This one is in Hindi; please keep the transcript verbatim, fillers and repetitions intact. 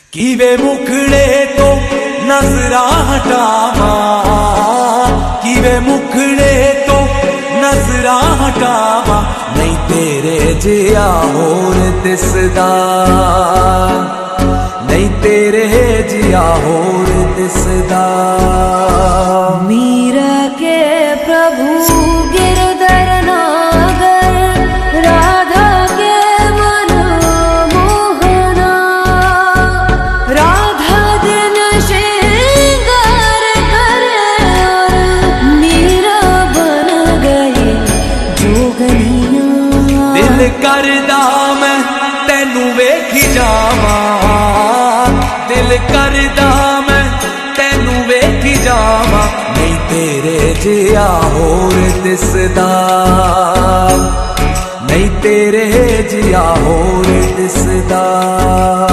किवे मुखड़े तो नजरा हटावा, किवे मुखड़े तो नजरा हटावा, नहीं तेरे जिया होर दिसदा, नहीं तेरे जिया होर दिसदा। मीरा के प्रभु गिरधर नागर, राधा के मन मोहना, राधा दिन श्रृंगार करे और मीरा बन गई जोगनिया। दिल करदा मैं तेनू वेखी जावा, दिल करदा मैं तेनू वेखी जावा, नहीं तेरे जिया होर दिसदा, नहीं तेरे जिया होर दिसदा।